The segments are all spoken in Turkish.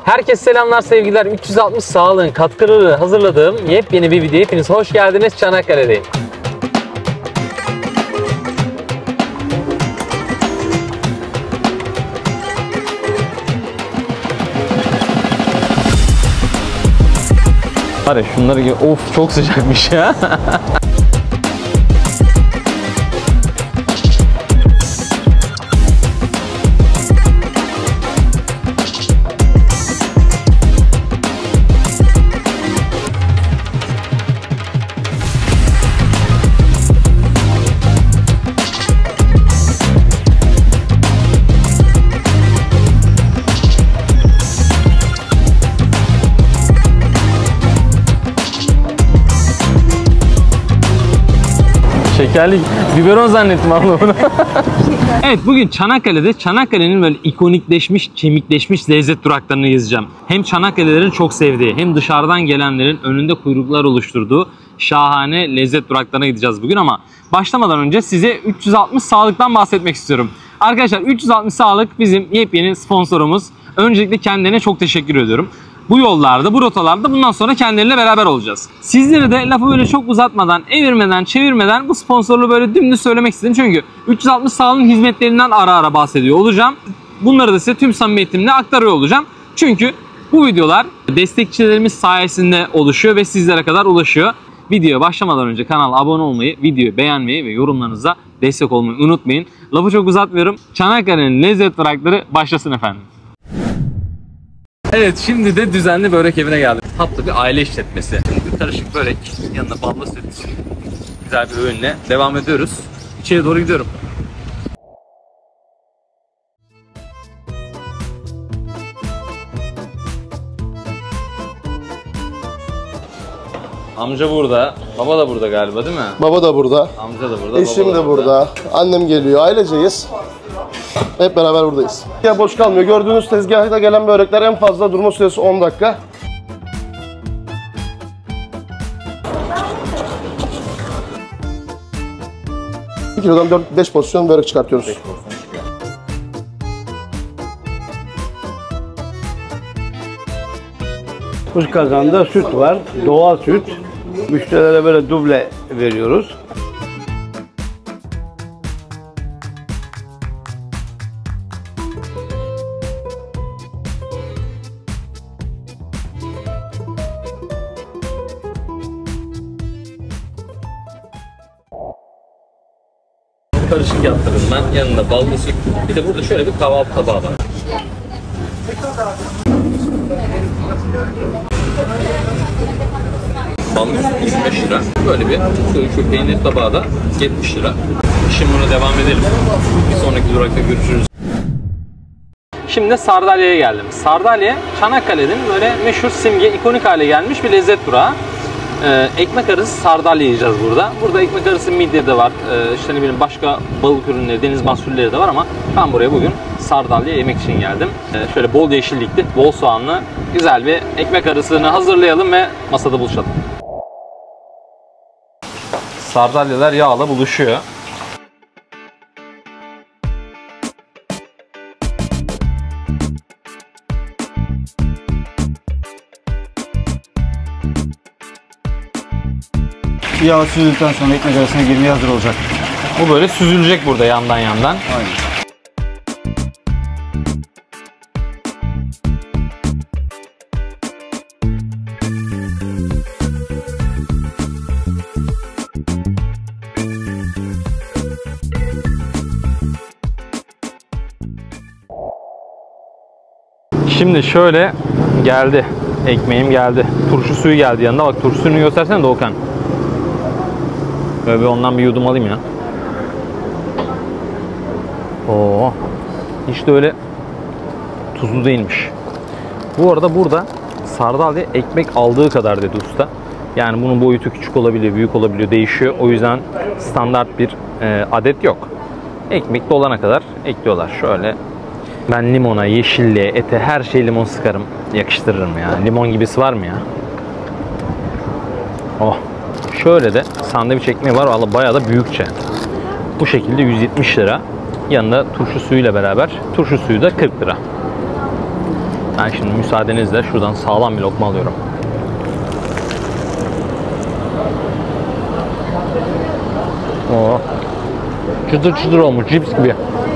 Herkese selamlar, sevgiler. 360 Sağlığın katkıları hazırladığım yepyeni bir videoya hepiniz hoş geldiniz. Çanakkale'deyim. Var ya şunları gibi, of çok sıcakmış ya. Şekerli biberon zannettim abla bunu. Evet, bugün Çanakkale'de Çanakkale'nin böyle ikonikleşmiş, kemikleşmiş lezzet duraklarını gezeceğim. Hem Çanakkale'lerin çok sevdiği hem dışarıdan gelenlerin önünde kuyruklar oluşturduğu şahane lezzet duraklarına gideceğiz bugün ama başlamadan önce size 360 Sağlık'tan bahsetmek istiyorum. Arkadaşlar 360 Sağlık bizim yepyeni sponsorumuz. Öncelikle kendilerine çok teşekkür ediyorum. Bu yollarda, bu rotalarda bundan sonra kendileriyle beraber olacağız. Sizlere de lafı böyle çok uzatmadan, evirmeden, çevirmeden bu sponsorluğu böyle dümdüz söylemek istedim. Çünkü 360 Sağlığın hizmetlerinden ara ara bahsediyor olacağım. Bunları da size tüm samimiyetimle aktarıyor olacağım. Çünkü bu videolar destekçilerimiz sayesinde oluşuyor ve sizlere kadar ulaşıyor. Videoya başlamadan önce kanala abone olmayı, videoyu beğenmeyi ve yorumlarınıza destek olmayı unutmayın. Lafı çok uzatmıyorum. Çanakkale'nin lezzet durakları başlasın efendim. Evet, şimdi de düzenli börek evine geldim. Tatlı bir aile işletmesi. Şimdi bir karışık börek, yanına ballı süt, güzel bir öğünle devam ediyoruz. İçeri doğru gidiyorum. Amca burada, baba da burada galiba değil mi? Baba da burada. Amca da burada, Eşim baba da de burada. Annem geliyor. Aileceyiz. Hep beraber buradayız. Ya boş kalmıyor. Gördüğünüz tezgahta gelen börekler en fazla durma süresi 10 dakika. Bir kilodan 4-5 porsiyon börek çıkartıyoruz. Bu kazanda süt var, doğal süt. Müşterilere böyle duble veriyoruz. Karışık yaptırdım ben. Yanında ballı süt. Bir de burada şöyle bir kahvaltı tabağı var. Ballı süt 25 lira. Böyle bir şu peynir tabağı da 70 lira. Şimdi buna devam edelim. Bir sonraki durakta görüşürüz. Şimdi Sardalya'ya geldim. Sardalya, Çanakkale'nin böyle meşhur, simge, ikonik hale gelmiş bir lezzet durağı. Ekmek arası sardalya yiyeceğiz burada. Burada ekmek arası midye de var. İşte ne bileyim başka balık ürünleri, deniz mahsulleri de var ama ben buraya bugün sardalya yemek için geldim. Şöyle bol yeşillikli, bol soğanlı güzel bir ekmek arasını hazırlayalım ve masada buluşalım. Sardalyalar yağla buluşuyor. Yağ süzdükten sonra ekmek arasına girmeye hazır olacak. Bu böyle süzülecek burada yandan yandan. Aynen. Şimdi şöyle geldi. Ekmeğim geldi. Turşu suyu geldi yanında. Bak turşu suyunu göstersene Doğukan. Böyle bir ondan bir yudum alayım ya. Oo. Hiç de öyle tuzlu değilmiş. Bu arada burada sardalya ekmek aldığı kadar dedi usta. Yani bunun boyutu küçük olabiliyor, büyük olabiliyor, değişiyor. O yüzden standart bir adet yok. Ekmek dolana kadar ekliyorlar. Şöyle ben limona, yeşilliğe, ete her şey limon sıkarım. Yakıştırırım ya. Limon gibisi var mı ya? Oh. Şöyle de sandviç ekmeği var. Vallahi bayağı da büyükçe. Bu şekilde 170 lira. Yanında turşu suyuyla beraber. Turşu suyu da 40 lira. Ben şimdi müsaadenizle şuradan sağlam bir lokma alıyorum. Oo. Çıtır çıtır olmuş, cips gibi.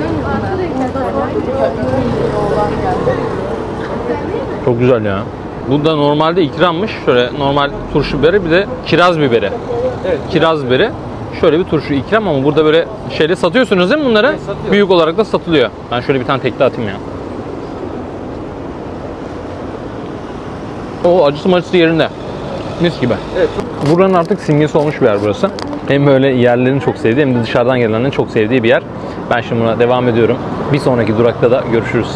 Çok güzel ya. Bu da normalde ikrammış. Şöyle normal turşu biberi, bir de kiraz biberi. Evet, kiraz biberi. Şöyle bir turşu ikram ama burada böyle şeyle satıyorsunuz değil mi bunları? Evet, büyük olarak da satılıyor. Ben şöyle bir tane tekli atayım ya. O acısı macısı yerinde. Mis gibi. Evet. Buranın artık simgesi olmuş bir yer burası. Hem böyle yerlerin çok sevdiği hem de dışarıdan gelenlerin çok sevdiği bir yer. Ben şimdi buna devam ediyorum. Bir sonraki durakta da görüşürüz.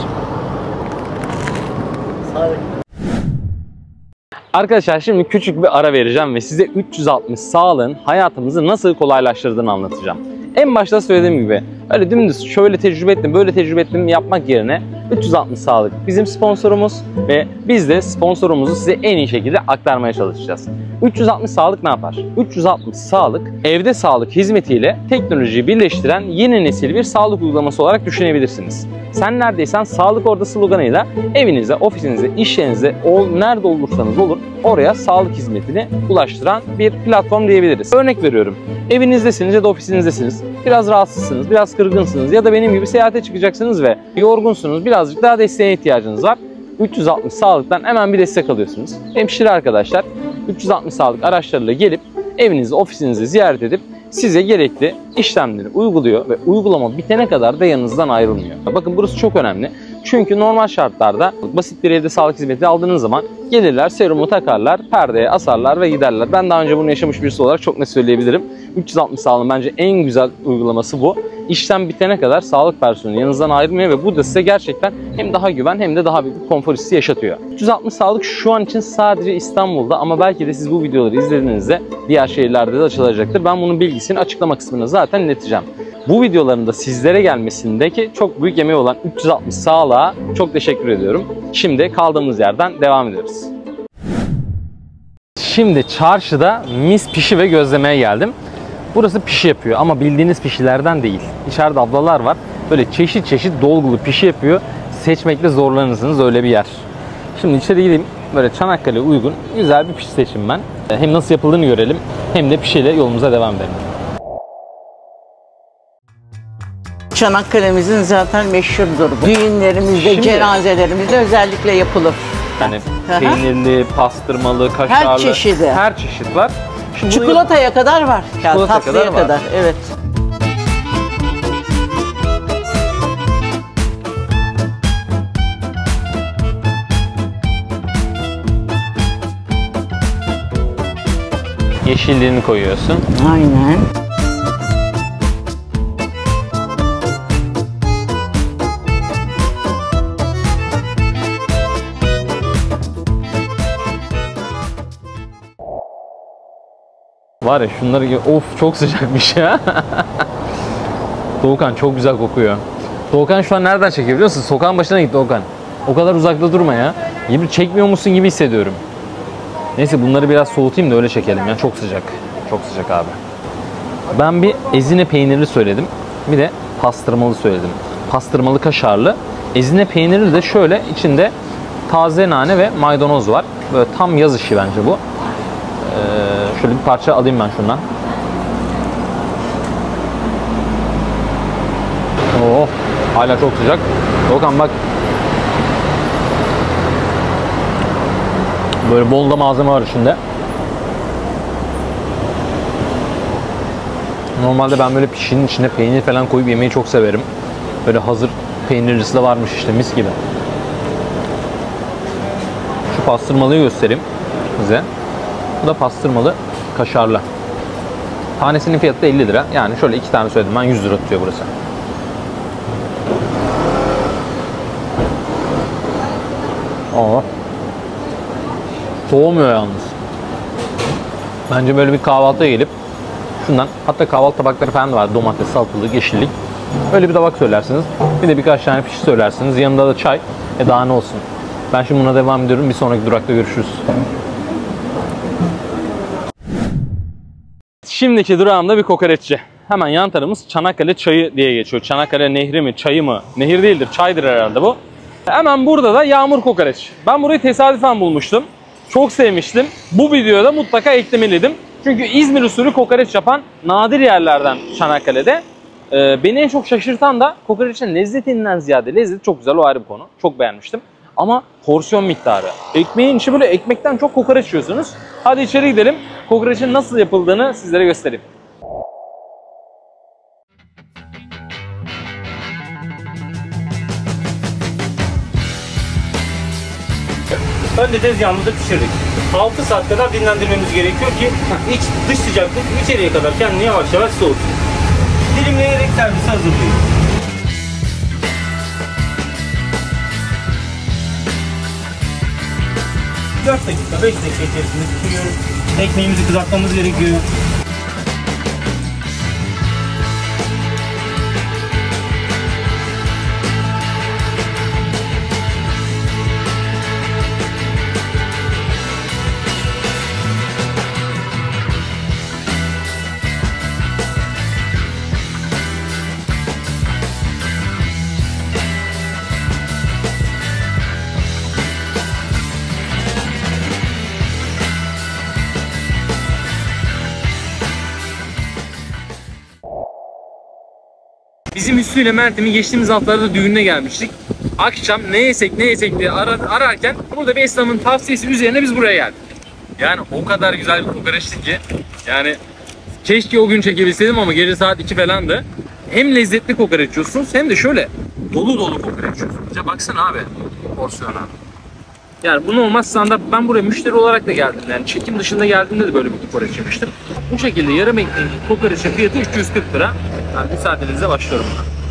Arkadaşlar şimdi küçük bir ara vereceğim ve size 360 sağlığın hayatımızı nasıl kolaylaştırdığını anlatacağım. En başta söylediğim gibi öyle dümdüz şöyle tecrübe ettim böyle tecrübe ettim yapmak yerine 360 sağlık bizim sponsorumuz ve biz de sponsorumuzu size en iyi şekilde aktarmaya çalışacağız. 360 sağlık ne yapar? 360 sağlık evde sağlık hizmetiyle teknolojiyi birleştiren yeni nesil bir sağlık uygulaması olarak düşünebilirsiniz. Sen neredeysen sağlık orada sloganıyla evinize, ofisinize, iş yerinize, nerede olursanız olur oraya sağlık hizmetini ulaştıran bir platform diyebiliriz. Örnek veriyorum. Evinizdesiniz ya da ofisinizdesiniz. Biraz rahatsızsınız, biraz kırgınsınız ya da benim gibi seyahate çıkacaksınız ve yorgunsunuz. Birazcık daha desteğe ihtiyacınız var. 360 Sağlık'tan hemen bir destek alıyorsunuz. Hemşire arkadaşlar 360 Sağlık araçlarıyla gelip evinizi, ofisinizi ziyaret edip size gerekli işlemleri uyguluyor ve uygulama bitene kadar da yanınızdan ayrılmıyor. Bakın burası çok önemli. Çünkü normal şartlarda basit bir evde sağlık hizmeti aldığınız zaman gelirler, serumu takarlar, perdeye asarlar ve giderler. Ben daha önce bunu yaşamış birisi olarak çok net söyleyebilirim. 360 Sağlık'ın bence en güzel uygulaması bu. İşlem bitene kadar sağlık personeli yanınızdan ayrılmıyor ve bu da size gerçekten hem daha güven hem de daha büyük bir konfor hissi yaşatıyor. 360 Sağlık şu an için sadece İstanbul'da ama belki de siz bu videoları izlediğinizde diğer şehirlerde de açılacaktır. Ben bunun bilgisini açıklama kısmına zaten ileteceğim. Bu videoların da sizlere gelmesindeki çok büyük emeği olan 360 Sağlık'a çok teşekkür ediyorum. Şimdi kaldığımız yerden devam ediyoruz. Şimdi çarşıda mis pişi ve gözlemeye geldim. Burası pişi yapıyor ama bildiğiniz pişilerden değil. İçeride ablalar var. Böyle çeşit çeşit dolgulu pişi yapıyor. Seçmekte zorlanırsınız öyle bir yer. Şimdi içeri gideyim. Böyle Çanakkale uygun güzel bir pişi seçeyim ben. Hem nasıl yapıldığını görelim hem de pişiyle yolumuza devam edelim. Çanakkale'mizin zaten meşhurdur bu. Düğünlerimizde, Şimdi, cenazelerimizde özellikle yapılır. Yani peynirli, pastırmalı, kaşarlı. Her çeşidi. Her çeşit var. Şimdi Çikolataya kadar var. Yani tatlıya kadar kadar. Evet. yeşilliğini koyuyorsun. Aynen. Var ya şunları of çok sıcakmış ya. Doğukan çok güzel kokuyor. Doğukan şu an nereden çekiyor biliyor musun? Sokağın başına git Doğukan. O kadar uzakta durma ya. Gibi çekmiyor musun gibi hissediyorum. Neyse bunları biraz soğutayım da öyle çekelim ya. Çok sıcak. Çok sıcak abi. Ben bir ezine peynirli söyledim. Bir de pastırmalı söyledim. Pastırmalı kaşarlı. Ezine peynirli de şöyle içinde taze nane ve maydanoz var. Böyle tam yaz işi bence bu. Şöyle bir parça alayım ben şundan. Oh, hala çok sıcak. Doğukan bak. Böyle bol da malzeme var içinde. Normalde ben böyle pişinin içine peynir falan koyup yemeyi çok severim. Böyle hazır peynirlisi de varmış işte mis gibi. Şu pastırmalıyı göstereyim size. Bu da pastırmalı kaşarlı. Tanesinin fiyatı da 50 lira. Yani şöyle 2 tane söyledim ben 100 lira tutuyor burası. Oo. Soğumuyor yalnız. Bence böyle bir kahvaltıya gelip şundan, hatta kahvaltı tabakları falan da var. Domates, salatalık, yeşillik. Öyle bir tabak söylersiniz. Bir de birkaç tane pişi söylersiniz. Yanında da çay. Daha ne olsun. Ben şimdi buna devam ediyorum. Bir sonraki durakta görüşürüz. Şimdiki durağımda bir kokoreççi. Hemen yan tarafımız Çanakkale Çayı diye geçiyor. Çanakkale Nehri mi, çayı mı? Nehir değildir, çaydır herhalde bu. Hemen burada da yağmur kokoreç. Ben burayı tesadüfen bulmuştum. Çok sevmiştim. Bu videoda mutlaka eklemeliydim. Çünkü İzmir usulü kokoreç yapan nadir yerlerden Çanakkale'de. Beni en çok şaşırtan da kokoreçin lezzetinden ziyade, lezzeti çok güzel, o ayrı bir konu. Çok beğenmiştim. Ama porsiyon miktarı. Ekmeğin içi böyle, ekmekten çok kokoreç yiyorsunuz. Hadi içeri gidelim. Kokoreçin nasıl yapıldığını sizlere göstereyim. Önce tezgahımızda pişirdik. 6 saat kadar dinlendirmemiz gerekiyor ki dış sıcaklık içeriye kadar kendini yavaş yavaş soğutsun. Dilimleyerek servise hazırlıyoruz. ...4 dakika, 5 dakika içerisinde pişiriyoruz. Ekmeğimizi kızartmamız gerekiyor. Bizim Hüsnü ile Meltem'in geçtiğimiz haftalarda düğününe gelmiştik. Akşam ne yesek diye ararken burada bir esnafın tavsiyesi üzerine biz buraya geldik. Yani o kadar güzel bir kokoreçti ki, yani keşke o gün çekebilseydim ama gece saat 2 falandı. Hem lezzetli kokoreç yiyorsunuz hem de şöyle dolu dolu kokoreç yiyorsunuz. Ya baksana abi porsiyona. Yani bu normal standart. Ben buraya müşteri olarak da geldim. Yani çekim dışında geldiğimde de böyle bir kokoreç yemiştim. Bu şekilde yarım ekmeğin kokoreçin fiyatı 340 lira. Yani müsaadenizle başlıyorum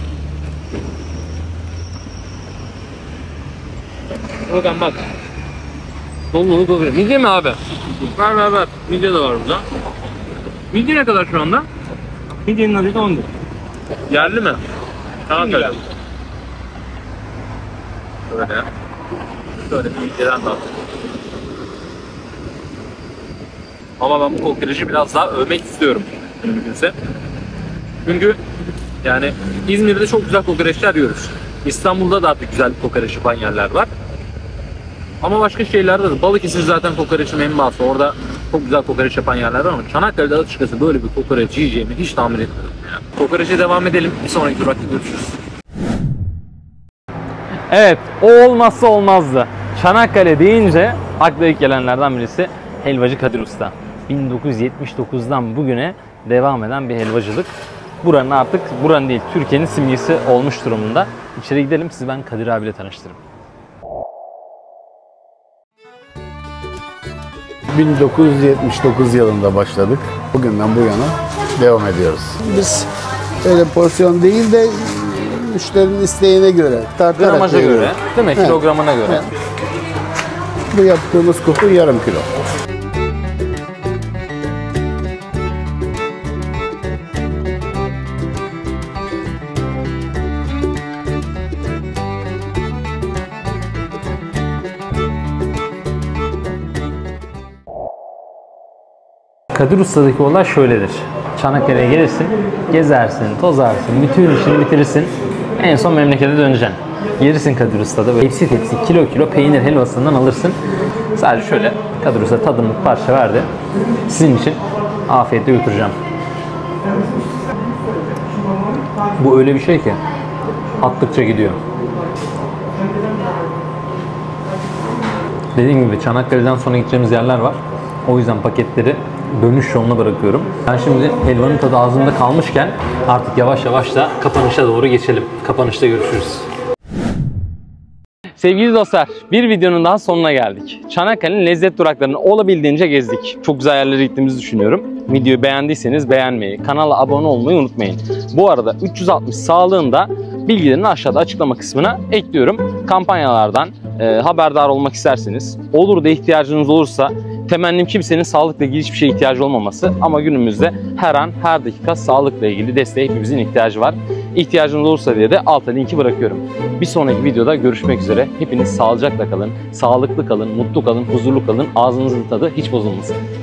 buna. Bakın bak. Dolu dolu kokoreç. Midye mi abi? Ver. Midye de var burada. Midye ne kadar şu anda? Midyenin adı 10 lira. Yerli mi? Tamam öyle. Böyle bir midyeden de atayım. Ama ben bu kokoreçi biraz daha övmek istiyorum mümkünse. Çünkü yani İzmir'de çok güzel kokoreçler yiyoruz. İstanbul'da da artık güzel kokoreç yapan yerler var. Ama başka şehirlerde de. Balıkesir zaten kokoreçin en bazı. Orada çok güzel kokoreç yapan yerler var ama Çanakkale'de açıkçası böyle bir kokoreç yiyeceğimi hiç tahmin etmiyorum. Yani. Kokoreçe devam edelim. Bir sonraki durakta görüşürüz. Evet, o olmazsa olmazdı. Çanakkale deyince akla ilk gelenlerden birisi Helvacı Kadir Usta. 1979'dan bugüne devam eden bir helvacılık. Buranın değil, Türkiye'nin simgesi olmuş durumunda. İçeri gidelim, sizi ben Kadir abiyle tanıştırırım. 1979 yılında başladık. Bugünden bu yana devam ediyoruz. Biz öyle porsiyon değil de müşterinin isteğine göre, tartarak Gramaja veriyoruz. göre, değil mi? Kilogramına göre. Evet. Bu yaptığımız kutu yarım kilo. Kadir Usta'daki olay şöyledir. Çanakkale'ye gelirsin, gezersin, tozarsın, bütün işini bitirirsin. En son memlekete döneceksin. Gelirsin Kadir Usta'da böyle tepsi kilo peynir helvasından alırsın. Sadece şöyle Kadir Usta tadımlık parça verdi. Sizin için afiyetle götüreceğim. Bu öyle bir şey ki attıkça gidiyor. Dediğim gibi Çanakkale'den sonra gideceğimiz yerler var. O yüzden paketleri dönüş yoluna bırakıyorum. Ben şimdi helvanın tadı ağzımda kalmışken artık yavaş yavaş da kapanışa doğru geçelim. Kapanışta görüşürüz. Sevgili dostlar, bir videonun daha sonuna geldik. Çanakkale'nin lezzet duraklarını olabildiğince gezdik. Çok güzel yerlere gittiğimizi düşünüyorum. Videoyu beğendiyseniz beğenmeyi, kanala abone olmayı unutmayın. Bu arada 360 sağlığında bilgilerini aşağıda açıklama kısmına ekliyorum. Kampanyalardan haberdar olmak isterseniz, olur da ihtiyacınız olursa, temennim kimsenin sağlıkla ilgili hiçbir şeye ihtiyacı olmaması ama günümüzde her an, her dakika sağlıkla ilgili desteğe hepimizin ihtiyacı var. İhtiyacınız olursa diye de alta linki bırakıyorum. Bir sonraki videoda görüşmek üzere. Hepiniz sağlıcakla kalın, sağlıklı kalın, mutlu kalın, huzurlu kalın. Ağzınızın tadı hiç bozulmasın.